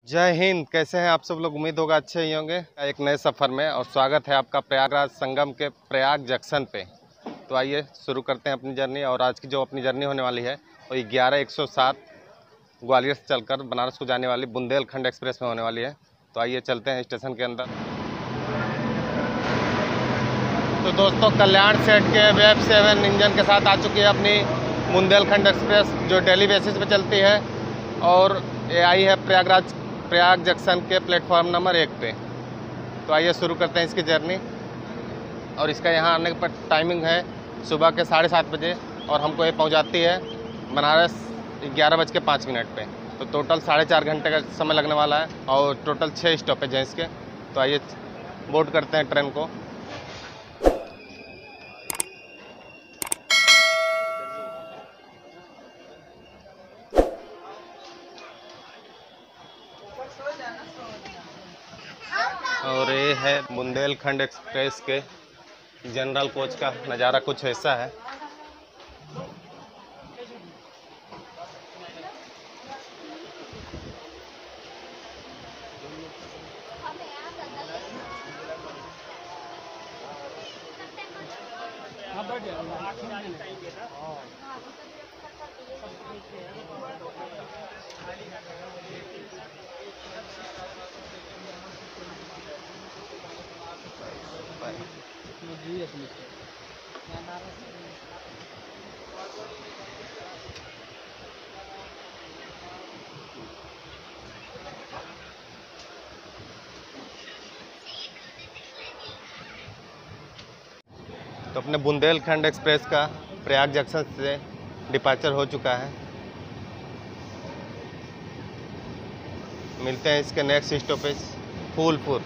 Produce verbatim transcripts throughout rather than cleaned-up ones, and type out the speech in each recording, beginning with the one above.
जय हिंद। कैसे हैं आप सब लोग? उम्मीद होगा अच्छे ही होंगे एक नए सफ़र में। और स्वागत है आपका प्रयागराज संगम के प्रयाग जंक्शन पे। तो आइए शुरू करते हैं अपनी जर्नी। और आज की जो अपनी जर्नी होने वाली है वो ग्यारह एक सौ सात ग्वालियर से चलकर बनारस को जाने वाली बुंदेलखंड एक्सप्रेस में होने वाली है। तो आइए चलते हैं स्टेशन के अंदर। तो दोस्तों, कल्याण सेठ के वेब सेवन इंजन के साथ आ चुकी है अपनी बुंदेलखंड एक्सप्रेस, जो डेली बेसिस पे चलती है। और ये आई है प्रयागराज प्रयाग जंक्शन के प्लेटफॉर्म नंबर एक पे। तो आइए शुरू करते हैं इसकी जर्नी। और इसका यहाँ आने पर टाइमिंग है सुबह के साढ़े सात बजे, और हमको ये पहुँचाती है बनारस ग्यारह बज के पाँच मिनट पे। तो टोटल साढ़े चार घंटे का समय लगने वाला है, और टोटल छः स्टॉपेज हैं इसके। तो आइए बोर्ड करते हैं ट्रेन को। और ये है बुंदेलखंड एक्सप्रेस के जनरल कोच का नज़ारा, कुछ ऐसा है। तो अपने बुंदेलखंड एक्सप्रेस का प्रयाग जंक्शन से डिपार्चर हो चुका है। मिलते हैं इसके next stoppage Phulpur.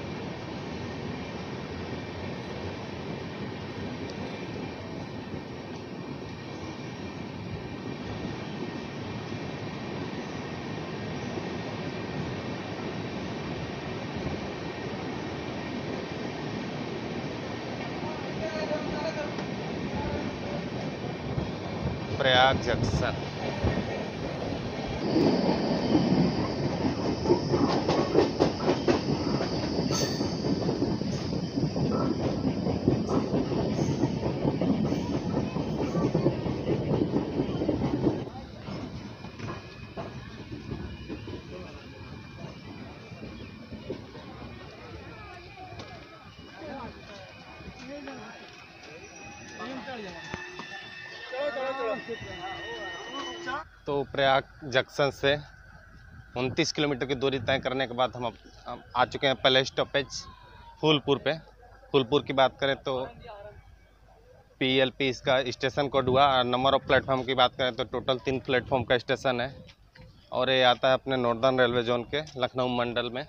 Prayag junction. तो प्रयाग जंक्शन से उनतीस किलोमीटर की दूरी तय करने के बाद हम अब आ चुके हैं पहले स्टॉपेज फूलपुर पे। फूलपुर की बात करें तो पी एल पी इसका स्टेशन कोड हुआ। और नंबर ऑफ प्लेटफॉर्म की बात करें तो टोटल तीन प्लेटफॉर्म का स्टेशन है। और ये आता है अपने नॉर्दर्न रेलवे जोन के लखनऊ मंडल में।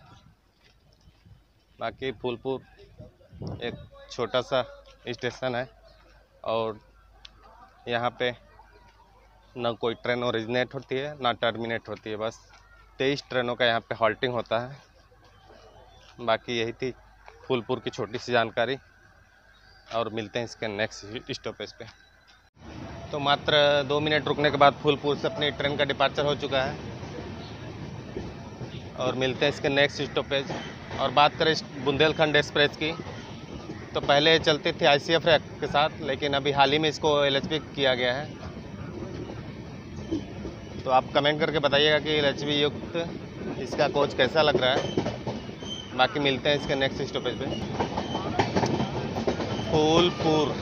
बाकी फूलपुर एक छोटा सा स्टेशन है, और यहाँ पे ना कोई ट्रेन ओरिजिनेट होती है ना टर्मिनेट होती है। बस तेईस ट्रेनों का यहाँ पे हॉल्टिंग होता है। बाकी यही थी फूलपुर की छोटी सी जानकारी, और मिलते हैं इसके नेक्स्ट स्टॉपेज पे। तो मात्र दो मिनट रुकने के बाद फूलपुर से अपनी ट्रेन का डिपार्चर हो चुका है, और मिलते हैं इसके नेक्स्ट स्टॉपेज। और बात करें बुंदेलखंड एक्सप्रेस की, तो पहले चलती थी आई सी एफ के साथ, लेकिन अभी हाल ही में इसको एल एच बी किया गया है। तो आप कमेंट करके बताइएगा कि एल एच बी युक्त इसका कोच कैसा लग रहा है। बाकी मिलते हैं इसके नेक्स्ट स्टॉपेज पे फूलपुर।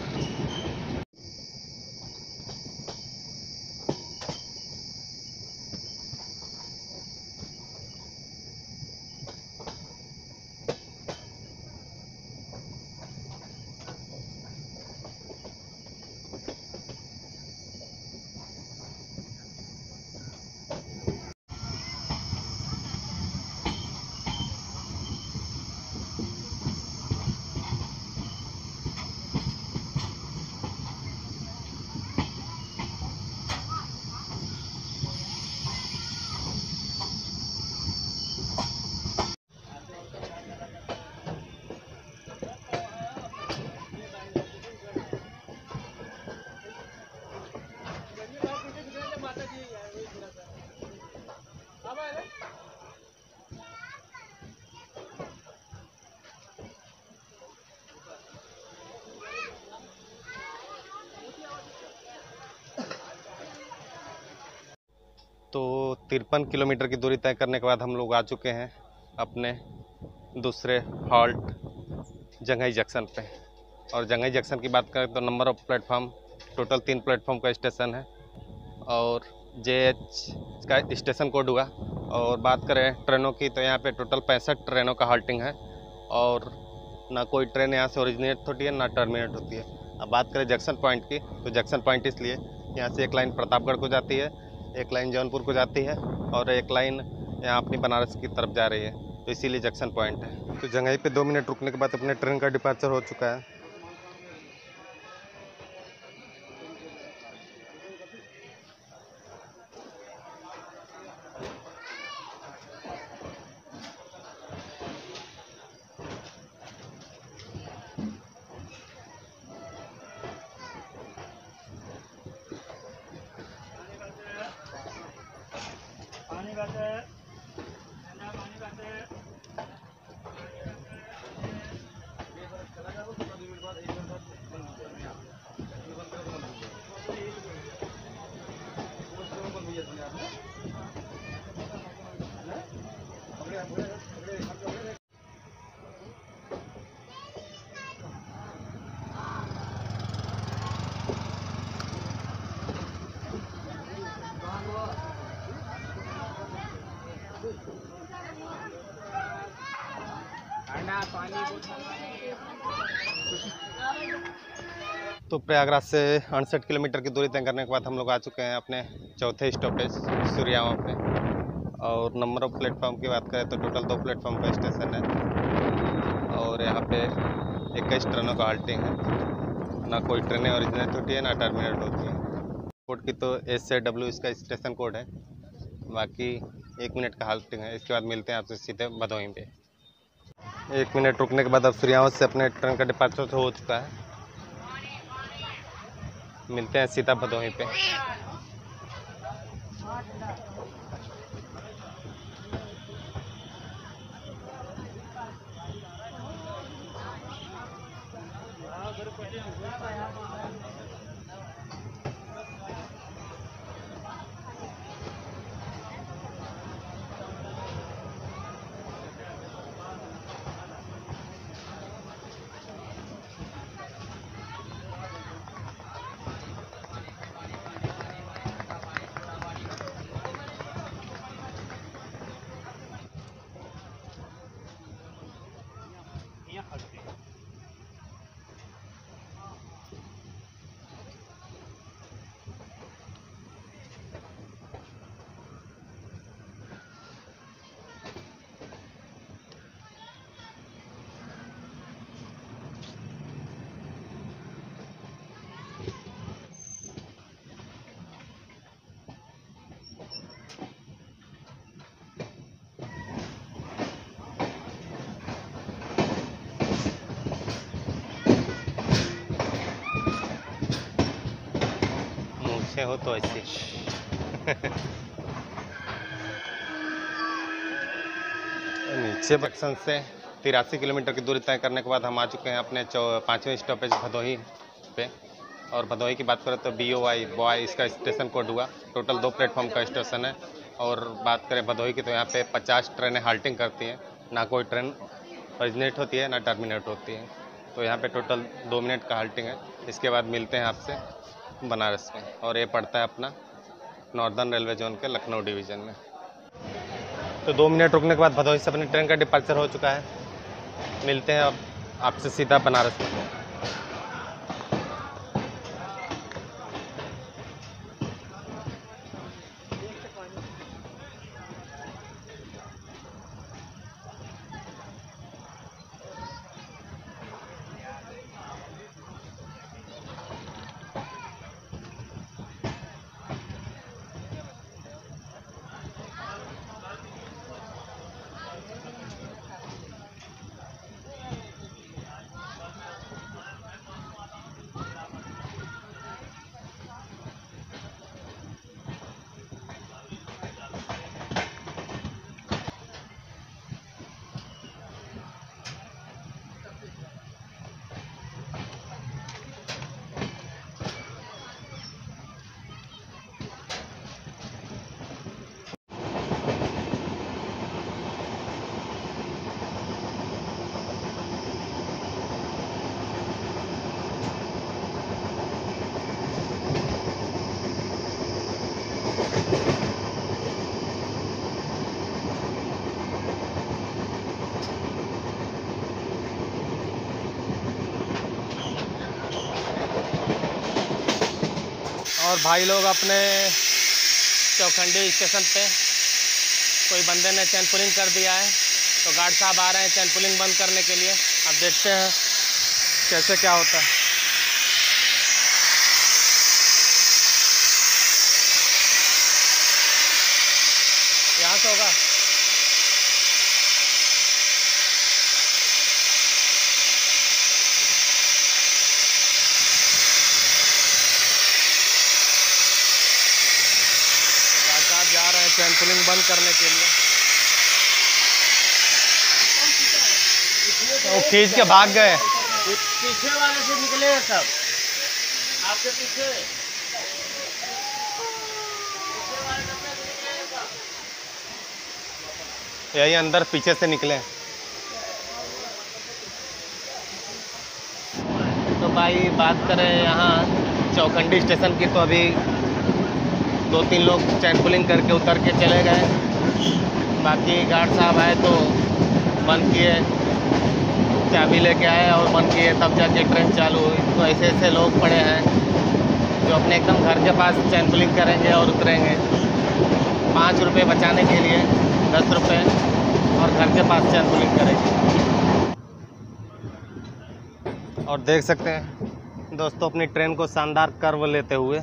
तो तिरपन किलोमीटर की दूरी तय करने के बाद हम लोग आ चुके हैं अपने दूसरे हॉल्ट जंघई जंक्शन पे। और जंघई जंक्शन की बात करें तो नंबर ऑफ प्लेटफॉर्म टोटल तीन प्लेटफॉर्म का स्टेशन है और जे एच का स्टेशन कोड हुआ। और बात करें ट्रेनों की तो यहाँ पे टोटल पैंसठ ट्रेनों का हाल्टिंग है और ना कोई ट्रेन यहाँ से ओरिजिनेट होती है ना टर्मिनेट होती है। अब बात करें जंक्शन पॉइंट की तो जंक्शन पॉइंट इसलिए यहाँ से एक लाइन प्रतापगढ़ को जाती है, एक लाइन जौनपुर को जाती है और एक लाइन यहाँ अपनी बनारस की तरफ जा रही है, तो इसीलिए जंक्शन पॉइंट है। तो जंघई पे दो मिनट रुकने के बाद अपने ट्रेन का डिपार्चर हो चुका है। तो प्रयागराज से अड़सठ किलोमीटर की दूरी तय करने के बाद हम लोग आ चुके हैं अपने चौथे स्टॉपेज सूर्यावा पे। और नंबर ऑफ प्लेटफॉर्म की बात करें तो टोटल दो प्लेटफॉर्म का स्टेशन है और यहाँ पे इक्कीस ट्रेनों का हाल्टिंग है। ना कोई ट्रेनें ओरिजिनेट होती है ना टर्मिनेट होती है। कोड की तो एस से डब्ल्यू इसका स्टेशन कोड है। बाकी एक मिनट का हाल्टिंग है। इसके बाद मिलते हैं आपसे सीधे भदोही पे। एक मिनट रुकने के बाद अब सूर्यावा से अपने ट्रेन का डिपार्चर हो चुका है। मिलते हैं सीधा भदोही पे। हो तो ऐसे नीचे जंक्शन से तिरासी किलोमीटर की दूरी तय करने के बाद हम आ चुके हैं अपने पाँचवें स्टॉपेज भदोही पे। और भदोही की बात करें तो बी ओ आई बॉय इसका स्टेशन कोड हुआ। टोटल दो प्लेटफॉर्म का स्टेशन है। और बात करें भदोही की तो यहाँ पे पचास ट्रेनें हाल्टिंग करती हैं। ना कोई ट्रेन ओरिजिनेट होती है ना टर्मिनेट होती है। तो यहाँ पे टोटल दो मिनट का हाल्टिंग है। इसके बाद मिलते हैं आपसे बनारस में। और ये पड़ता है अपना नॉर्दर्न रेलवे जोन के लखनऊ डिवीज़न में। तो दो मिनट रुकने के बाद भदोही से अपनी ट्रेन का डिपार्चर हो चुका है। मिलते हैं अब आपसे सीधा बनारस में। और भाई लोग अपने चौखंडी स्टेशन पे कोई बंदे ने चैन पुलिंग कर दिया है, तो गार्ड साहब आ रहे हैं चैन पुलिंग बंद करने के लिए। अब देखते हैं कैसे क्या होता है। यहाँ से होगा। जा रहे हैं चैन पुलिंग बंद करने के लिए। वो खींच के भाग गए। पीछे वाले से निकले हैं सब, आपके पीछे पीछे वाले डब्बे से निकले हैं सब। यही अंदर पीछे से निकले। तो भाई बात करें यहाँ चौखंडी स्टेशन की, तो अभी दो तीन लोग चैन पुलिंग करके उतर के चले गए। बाकी गार्ड साहब आए तो बंद किए, चाबी लेके आए और बंद किए, तब जाके ट्रेन चालू हुई। तो ऐसे ऐसे लोग पड़े हैं जो अपने एकदम घर के पास चैन पुलिंग करेंगे और उतरेंगे। पाँच रुपये बचाने के लिए दस रुपये और घर के पास चैन पुलिंग करेंगे। और देख सकते हैं दोस्तों अपनी ट्रेन को शानदार कर्व लेते हुए।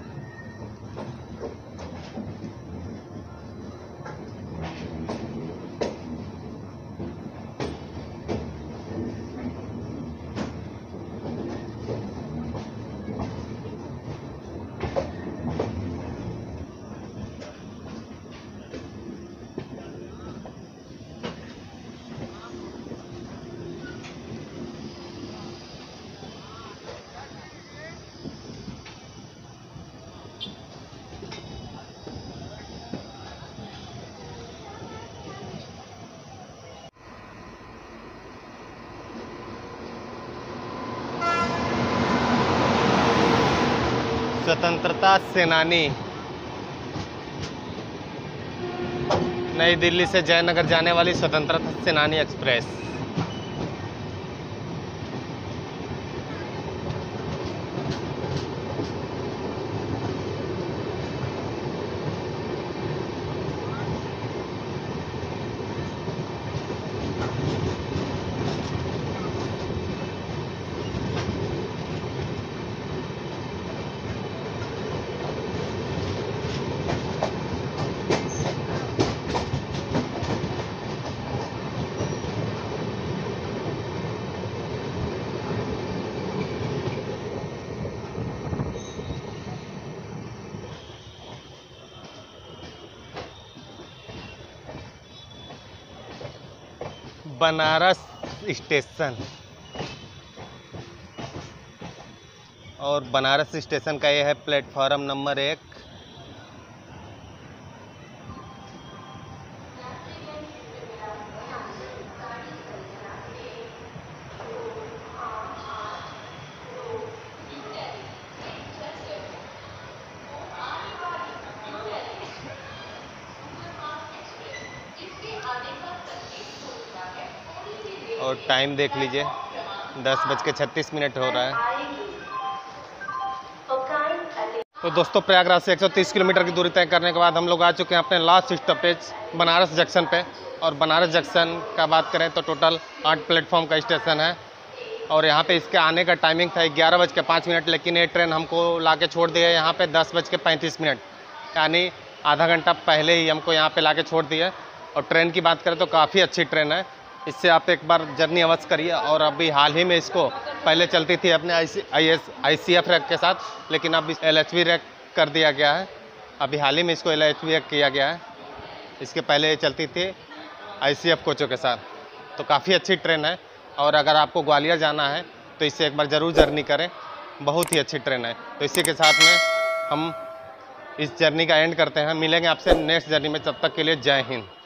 स्वतंत्रता सेनानी नई दिल्ली से जयनगर जाने वाली स्वतंत्रता सेनानी एक्सप्रेस। बनारस स्टेशन, और बनारस स्टेशन का ये है प्लेटफॉर्म नंबर एक। और टाइम देख लीजिए दस बज के छत्तीस मिनट हो रहा है। तो दोस्तों प्रयागराज से एक सौ तीस किलोमीटर की दूरी तय करने के बाद हम लोग आ चुके हैं अपने लास्ट स्टॉपेज बनारस जंक्शन पे। और बनारस जंक्शन का बात करें तो टोटल आठ प्लेटफॉर्म का स्टेशन है। और यहाँ पे इसके आने का टाइमिंग था ग्यारह बज के पाँच मिनट, लेकिन ये ट्रेन हमको ला के छोड़ दी है यहाँ पे दस बज के पैंतीस मिनट, यानी आधा घंटा पहले ही हमको यहाँ पे ला के छोड़ दी है। और ट्रेन की बात करें तो काफ़ी अच्छी ट्रेन है, इससे आप एक बार जर्नी अवश्य करिए। और अभी हाल ही में इसको, पहले चलती थी अपने I C I S I C F rake के साथ, लेकिन अब एल एच वी रैक कर दिया गया है। अभी हाल ही में इसको एल एच वी रैक किया गया है। इसके पहले चलती थी आई सी एफ कोचों के साथ। तो काफ़ी अच्छी ट्रेन है, और अगर आपको ग्वालियर जाना है तो इससे एक बार ज़रूर जर्नी करें, बहुत ही अच्छी ट्रेन है। तो इसी के साथ में हम इस जर्नी का एंड करते हैं। मिलेंगे आपसे नेक्स्ट जर्नी में, तब तक के लिए जय हिंद।